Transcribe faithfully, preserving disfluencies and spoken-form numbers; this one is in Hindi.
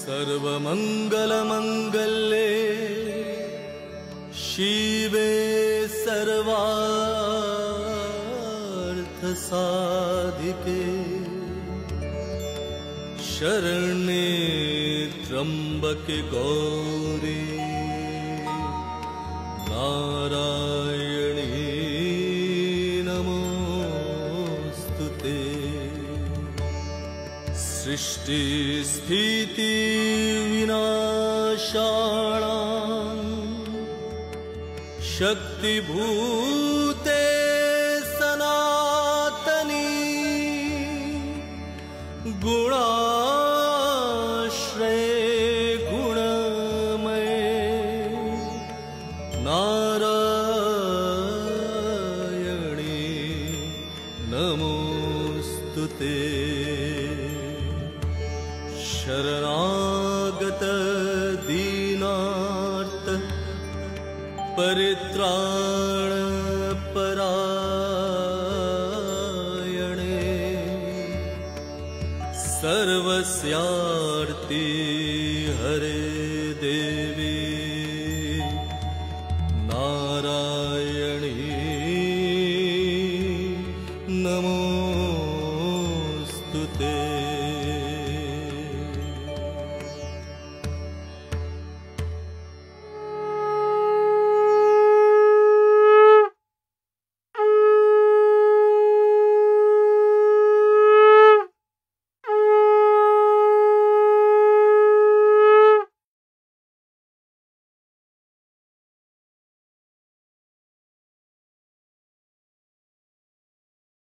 सर्वमंगलमंगल्ये शिवे सर्वार्थसाधिके शरण्ये त्र्यंबके गौरी नारायणी नमोस्तुते। सृष्टि स्थिति विनाशाणां शक्तिभूते सनातनी गुणाश्रये गुणमये नारायणी नमोस्तुते। शरणागत दीनार्त परित्राण परायणे सर्वस्यार्ति हरे देवी नारायणी नमोस्तुते।